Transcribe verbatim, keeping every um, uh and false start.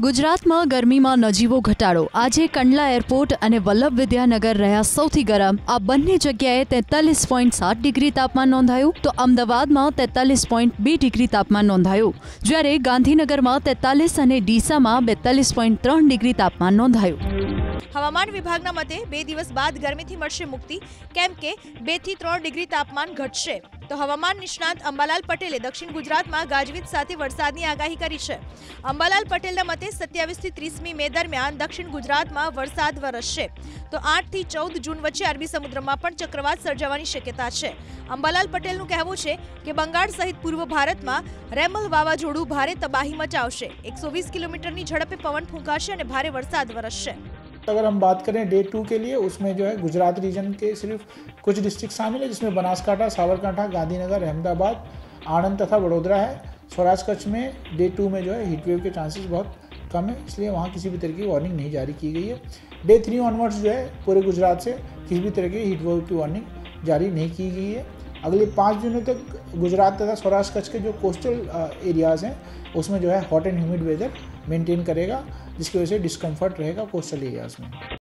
ગુજરાતમાં ગરમીમાં નજીવો ઘટાડો। આજે કંડલા એરપોર્ટ અને વલ્લભ વિદ્યાનગર રહ્યા સૌથી ગરમ। આ બંને જગ્યાએ તેતાલીસ પોઈન્ટ સાત ડિગ્રી તાપમાન નોંધાયું તો અમદાવાદમાં તેતાલીસ પોઈન્ટ બે ડિગ્રી તાપમાન નોંધાયું, જ્યારે ગાંધીનગરમાં તેતાલીસ અને ડીસામાં બેતાલીસ પોઈન્ટ ત્રણ ડિગ્રી તાપમાન નોંધાયું। હવામાન વિભાગના મતે બે દિવસ બાદ ગરમીથી મળશે મુક્તિ, કેમ કે બે થી ત્રણ ડિગ્રી તાપમાન ઘટશે। તો હવામાન નિષ્ણાત અંબાલાલ પટેલે દક્ષિણ ગુજરાતમાં ગાજવીજ સાથે વરસાદની આગાહી કરી છે। અંબાલાલ પટેલના મતે સત્યાવીસ થી ત્રીસમી મે દરમિયાન દક્ષિણ ગુજરાતમાં વરસાદ વરસશે, તો આઠ થી ચૌદ જૂન વચ્ચે અરબી સમુદ્રમાં પણ ચક્રવાત સર્જાવાની શક્યતા છે। અંબાલાલ પટેલનું કહેવું છે કે બંગાળ સહિત પૂર્વ ભારતમાં રેમલ વાવાઝોડું ભારે તબાહી મચાવશે। એકસો વીસ કિલોમીटरની ઝડપે पवन फूंकाશે અને ભારે વરસાદ વરસશે। अगर हम बात करें डे टू के लिए, उसमें जो है गुजरात रीजन के सिर्फ कुछ डिस्ट्रिक्ट शामिल है, जिसमें बनासकांठा, साबरकांठा, गांधीनगर, अहमदाबाद, आणंद तथा वडोदरा है। स्वराज कच्छ में डे टू में जो है हीटवेव के चांसेस बहुत कम है, इसलिए वहाँ किसी भी तरह की वार्निंग नहीं जारी की गई है। डे थ्री ऑनवर्ड्स जो है पूरे गुजरात से किसी भी तरह की हीटवेव की वार्निंग जारी नहीं की गई है। अगले पाँच दिनों तक गुजरात तथा स्वराज कच्छ के जो कोस्टल एरियाज़ हैं उसमें जो है hot and humid weather maintain करेगा, जिसकी वजह से डिस्कम्फर्ट रहेगा कोस्टल एरियाज़ में।